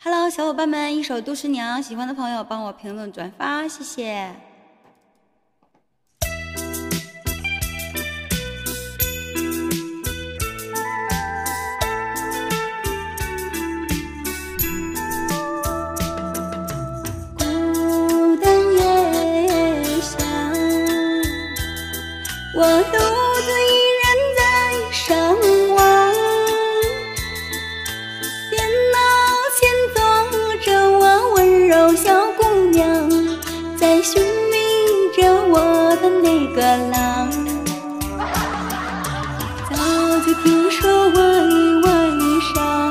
Hello， 小伙伴们，一首《杜十娘》，喜欢的朋友帮我评论转发，谢谢。孤单夜下，我独自一人在上望。电脑前坐着我温柔小姑娘，在寻觅着我的那个郎。早就听说我一晚上，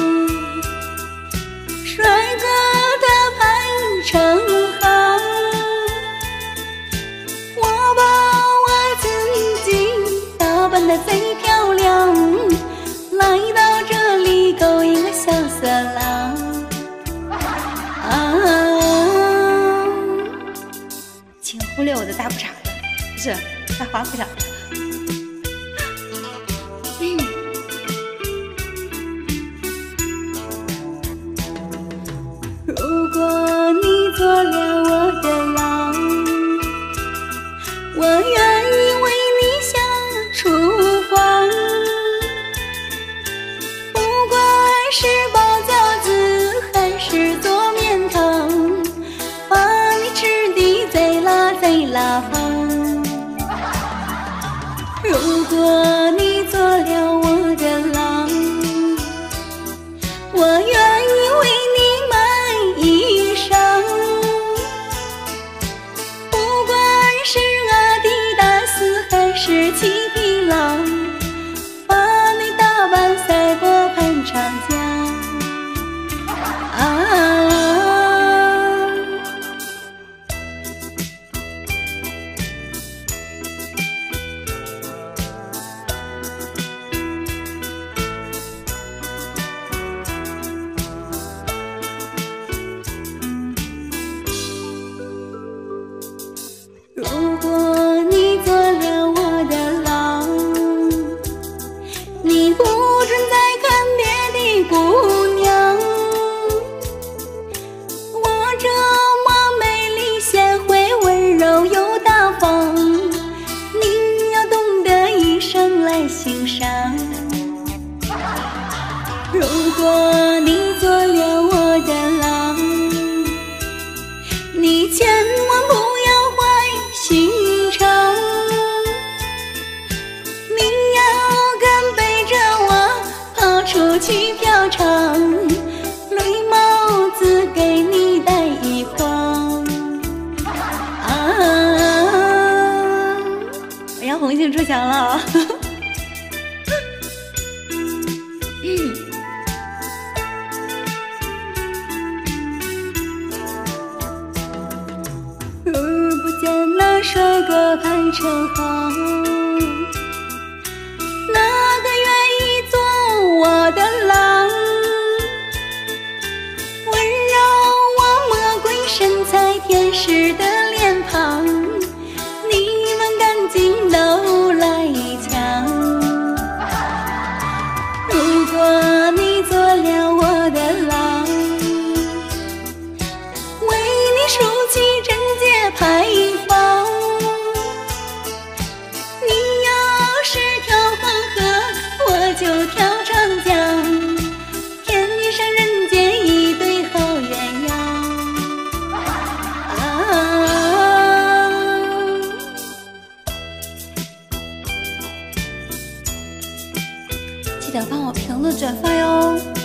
帅哥他排成行。我把我自己打扮得贼漂亮，来到这里勾引个小色狼。请忽略我的大裤衩子，不是大花裤衩子。如果你做了我的郎，我愿意为你下厨房，不管是包饺子还是做面汤，把你吃的贼拉贼拉胖。如果你做了我的郎，我愿意为你买衣裳，不管是阿迪达斯还是七匹狼，把你打扮赛过潘长江。如果你做了我的郎，你不准再看别的姑娘。我这么美丽贤惠温柔又大方，你要懂得一生来欣赏。如果你做了我的郎，你千万不要坏心肠，你要敢背着我跑出去嫖娼，绿帽子给你戴一筐。我要红杏出墙了。不见那帅哥排成行，哪个愿意做我的郎？温柔我魔鬼身材，天使的脸庞，你们赶紧都来抢。如果你做了我的郎，为你竖起贞洁牌坊，你要是跳黄河，我就跳长江，天上人间一对好鸳鸯。记得帮我评论转发哟。